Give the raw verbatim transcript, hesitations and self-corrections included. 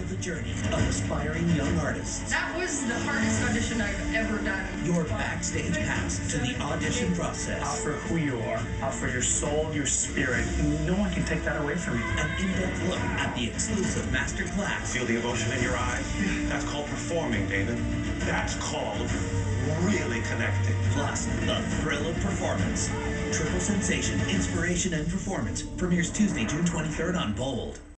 Follow the journey of aspiring young artists. That was the hardest audition I've ever done. Your backstage pass to the audition process. Out for who you are, out for your soul, your spirit. No one can take that away from you. An in-depth look at the exclusive master class. Feel the emotion in your eyes? That's called performing, David. That's called really connecting. Plus, the thrill of performance. Triple Sensation, Inspiration, and Performance premieres Tuesday, June twenty-third on Bold.